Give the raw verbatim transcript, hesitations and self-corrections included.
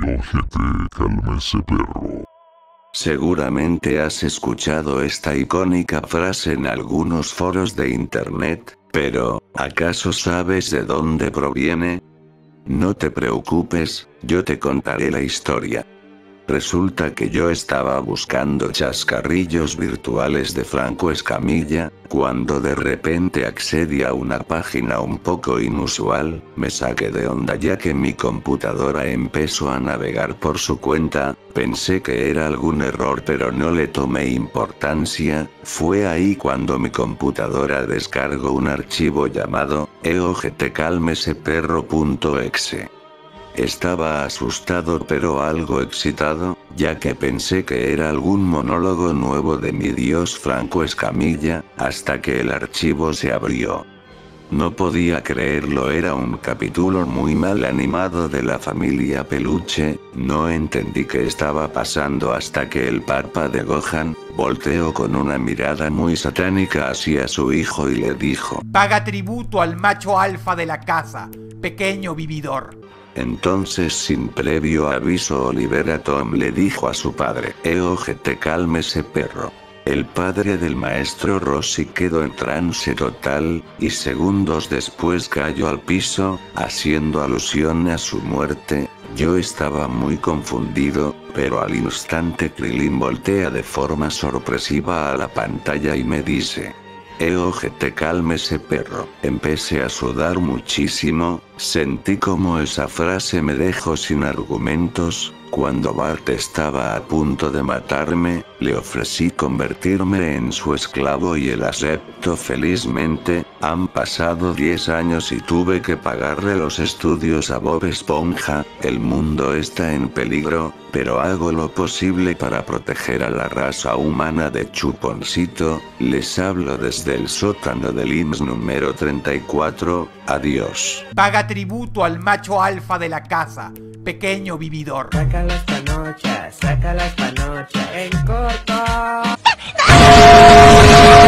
ojete, cálmese perro. Seguramente has escuchado esta icónica frase en algunos foros de internet, pero, ¿acaso sabes de dónde proviene? No te preocupes, yo te contaré la historia. Resulta que yo estaba buscando chascarrillos virtuales de Franco Escamilla, cuando de repente accedí a una página un poco inusual, me saqué de onda ya que mi computadora empezó a navegar por su cuenta, pensé que era algún error pero no le tomé importancia, fue ahí cuando mi computadora descargó un archivo llamado eogtcalmeseperro.exe. Estaba asustado pero algo excitado, ya que pensé que era algún monólogo nuevo de mi dios Franco Escamilla, hasta que el archivo se abrió. No podía creerlo, era un capítulo muy mal animado de la familia Peluche, no entendí qué estaba pasando hasta que el Parpa de Gohan volteó con una mirada muy satánica hacia su hijo y le dijo: paga tributo al macho alfa de la casa, pequeño vividor. Entonces sin previo aviso Oliver Atom le dijo a su padre: eogte cálmese perro. El padre del maestro Rossi quedó en trance total, y segundos después cayó al piso, haciendo alusión a su muerte. Yo estaba muy confundido, pero al instante Krillin voltea de forma sorpresiva a la pantalla y me dice: eogte cálmese perro. Empecé a sudar muchísimo, sentí como esa frase me dejó sin argumentos. Cuando Bart estaba a punto de matarme, le ofrecí convertirme en su esclavo y él aceptó felizmente. Han pasado diez años y tuve que pagarle los estudios a Bob Esponja. El mundo está en peligro, pero hago lo posible para proteger a la raza humana de Chuponcito. Les hablo desde el sótano del I M S S número treinta y cuatro. Adiós. Paga tributo al macho alfa de la casa, pequeño vividor. Saca las panochas, saca las panochas en corto.